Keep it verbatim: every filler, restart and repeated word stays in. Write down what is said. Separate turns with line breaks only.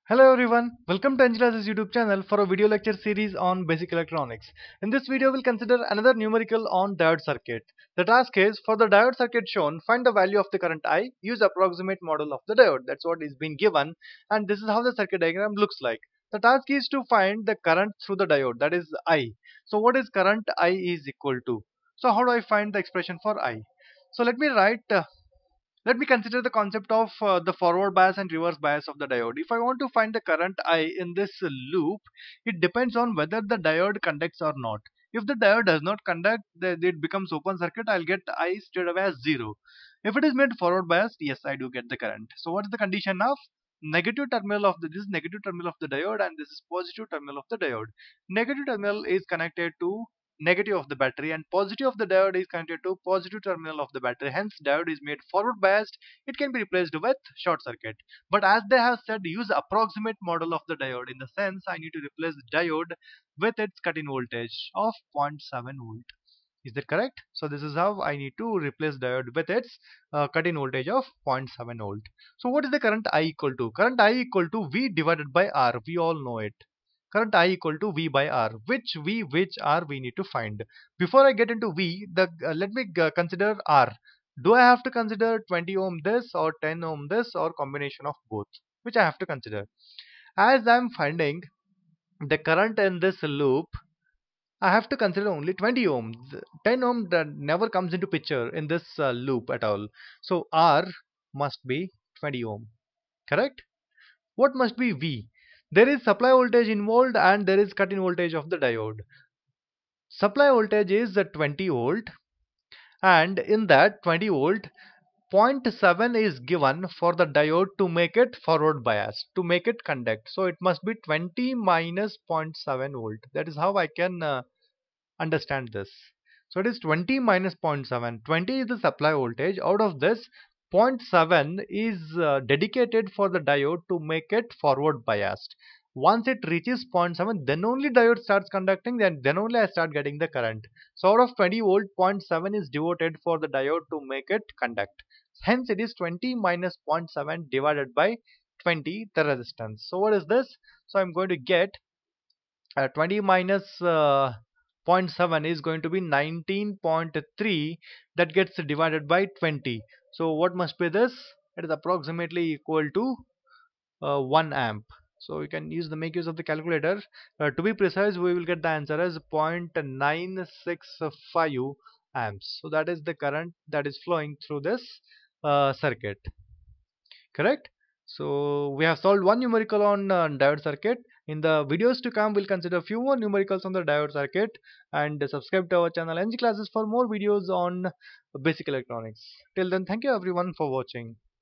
Hello everyone, welcome to EnggClasses YouTube channel for a video lecture series on basic electronics. In this video we'll consider another numerical on diode circuit. The task is for the diode circuit shown, find the value of the current I, use approximate model of the diode. That's what is being given, and this is how the circuit diagram looks like. The task is to find the current through the diode, that is I. So what is current I is equal to? So how do I find the expression for I? So let me write uh, let me consider the concept of uh, the forward bias and reverse bias of the diode. If I want to find the current I in this loop, it depends on whether the diode conducts or not. If the diode does not conduct, then it becomes open circuit. I'll get I straight away as zero. If it is made forward biased, yes, I do get the current. So what is the condition of negative terminal of the this is negative terminal of the diode and this is positive terminal of the diode. Negative terminal is connected to negative of the battery and positive of the diode is connected to positive terminal of the battery. Hence diode is made forward biased. It can be replaced with short circuit, but as they have said, use approximate model of the diode. In the sense, I need to replace the diode with its cut-in voltage of zero point seven volt. Is that correct? So this is how I need to replace diode with its uh, cut-in voltage of zero point seven volt. So what is the current I equal to? Current I equal to V divided by R. We all know it. Current I equal to V by R. Which V, which R we need to find. Before I get into V, the uh, let me uh, consider R. Do I have to consider twenty ohm this or ten ohm this or combination of both? Which I have to consider. As I am finding the current in this loop, I have to consider only twenty ohms. ten ohm that never comes into picture in this uh, loop at all. So R must be twenty ohm. Correct? What must be V? There is supply voltage involved and there is cut-in voltage of the diode. Supply voltage is uh, twenty volt, and in that twenty volt, zero point seven is given for the diode to make it forward bias, to make it conduct. So it must be twenty minus zero point seven volt. That is how I can uh, understand this. So it is twenty minus zero point seven. twenty is the supply voltage. Out of this, zero point seven is uh, dedicated for the diode to make it forward biased. Once it reaches zero point seven, then only diode starts conducting, then, then only I start getting the current. So out of twenty volt, zero point seven is devoted for the diode to make it conduct. Hence it is twenty minus zero point seven divided by twenty, the resistance. So what is this? So I'm going to get uh, twenty minus uh, zero point seven is going to be nineteen point three, that gets divided by twenty. So what must be this? It is approximately equal to uh, one amp. So you can use the make use of the calculator. Uh, to be precise, we will get the answer as zero point nine six five amps. So that is the current that is flowing through this uh, circuit. Correct? So we have solved one numerical on uh, diode circuit. In the videos to come, we'll consider a few more numericals on the diode circuit, and subscribe to our channel EnggClasses for more videos on basic electronics. Till then, thank you everyone for watching.